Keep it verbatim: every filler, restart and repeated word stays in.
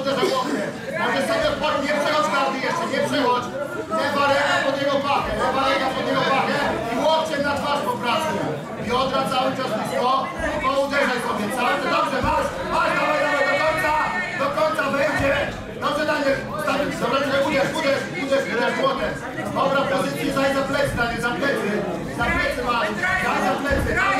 uderzał łokcie. Możesz sobie odpocząć, nie przechodź karty jeszcze, nie przechodź. Lewa ręka pod jego pachę, lewa ręka pod jego pachę i łokciem na twarz popracuj. Biodra cały czas blisko, bo uderzaj sobie, cały czas, dobrze, masz, masz, dawaj, dawaj, do końca, do końca wejdzie. Dobrze, Daniel, stawić, dobra, uderz, uderz, uderz, uderz młotem. Dobra, pozycji, zaj za plecy, Daniel, za plecy, za plecy masz, zaj za plecy.